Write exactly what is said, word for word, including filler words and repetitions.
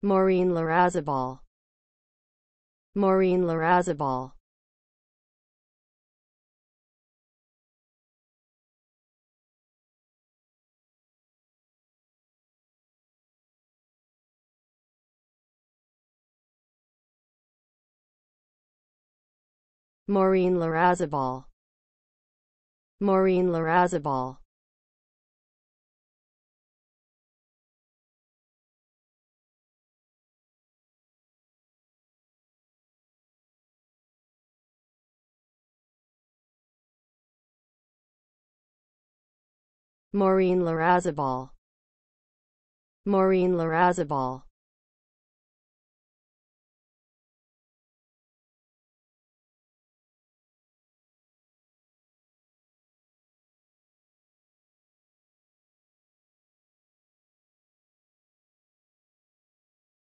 Maureen Larrazabal, Maureen Larrazabal, Maureen Larrazabal, Maureen Larrazabal, Maureen Larrazabal, Maureen Larrazabal.